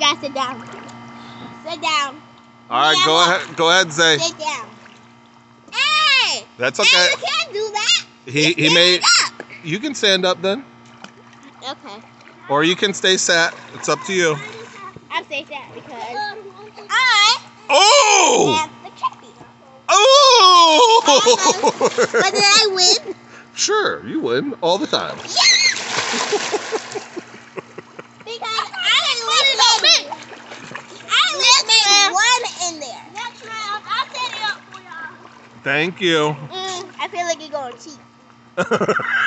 gotta sit down. Sit down. All right, go ahead, Zay. Sit down. Hey! That's okay. Hey, you can't do that. He made. Up. You can stand up then, Okay. or you can stay sat. It's up to you. I'll say that because I Oh! am the champion. Oh! But did I win? Sure, you win all the time. Yeah! Because I made one in there. Next round, I'll set it up for y'all. Thank you. I feel like you're going to cheat.